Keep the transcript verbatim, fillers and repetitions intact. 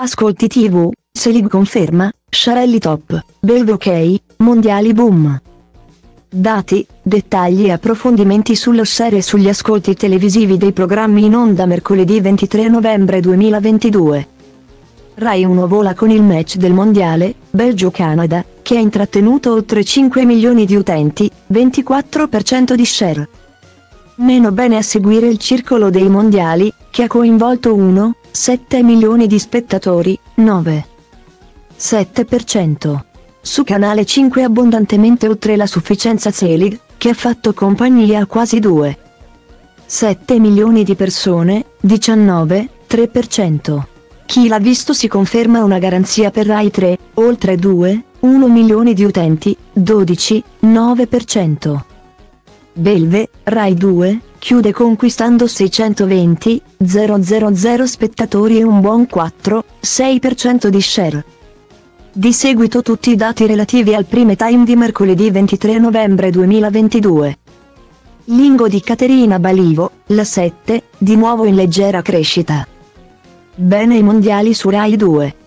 Ascolti tivù, Selig conferma, Sciarelli top, Belve ok, mondiali boom. Dati, dettagli e approfondimenti sullo share e sugli ascolti televisivi dei programmi in onda mercoledì ventitré novembre duemilaventidue. Rai uno vola con il match del mondiale, Belgio-Canada, che ha intrattenuto oltre cinque milioni di utenti, ventiquattro per cento di share. Meno bene a seguire il circolo dei mondiali, che ha coinvolto uno virgola sette milioni di spettatori, nove virgola sette per cento. Su Canale cinque abbondantemente oltre la sufficienza Selig, che ha fatto compagnia a quasi due virgola sette milioni di persone, diciannove virgola tre per cento. Chi l'ha visto si conferma una garanzia per Rai tre, oltre due virgola uno milioni di utenti, dodici virgola nove per cento. Belve, Rai due, chiude conquistando seicentoventi mila spettatori e un buon quattro virgola sei per cento di share. Di seguito tutti i dati relativi al prime time di mercoledì ventitré novembre duemilaventidue. Lingo di Caterina Balivo, La sette, di nuovo in leggera crescita. Bene i mondiali su Rai due.